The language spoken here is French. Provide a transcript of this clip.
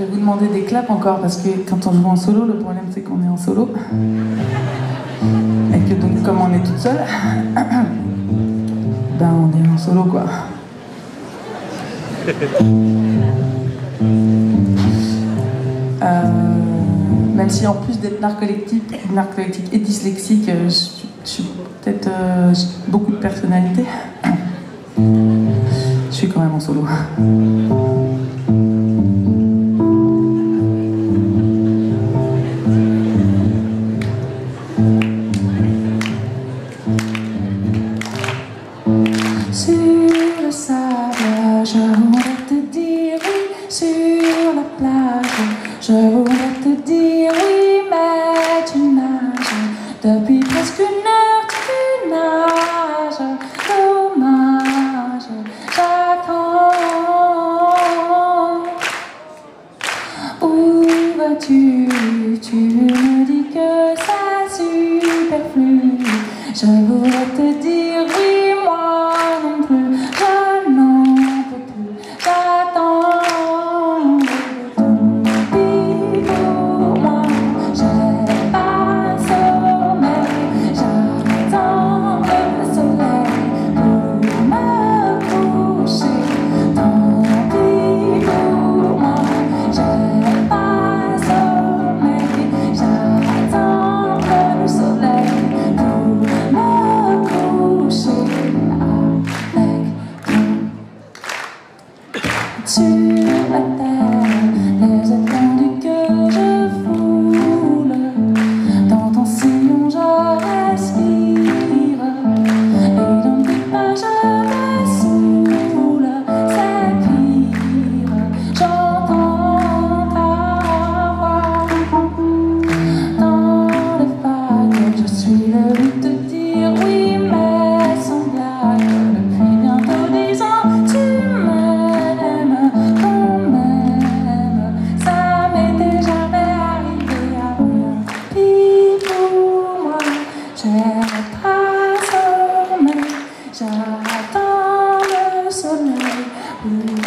vous demander des claps encore, parce que quand on joue en solo, le problème c'est qu'on est en solo. Et que donc, comme on est toute seule, ben on est en solo quoi. Même si en plus d'être narcoleptique et dyslexique, je suis peut-être beaucoup de personnalité, je suis quand même en solo. Sur le sable, je voudrais te dire oui. Sur la plage, je voudrais te dire oui. Mais tu nages, depuis presque une heure tu nages. Dommage, j'attends. Où vas-tu? Tu me dis que c'est superflu. Je voudrais te dire oui, moi non plus, je n'en peux plus, j'attends. Puis pour moi, j'ai pas sommeil, j'attends le soleil pour me coucher. Tant pis pour moi, j'ai pas sommeil, j'attends le soleil pour me coucher avec toi. Sur la terre, les étendues que je foule, dans ton sillon je respire, et dans tes pas je me saoule, c'est pire, j'entends ta voix. Dans les vagues, je suis le but de dire oui, mais sans blague. Depuis bientôt 10 ans, tu m'aimes quand même. Ça m'était jamais arrivé avant. Puis pour moi, j'ai pas sommeil, j'attends le soleil.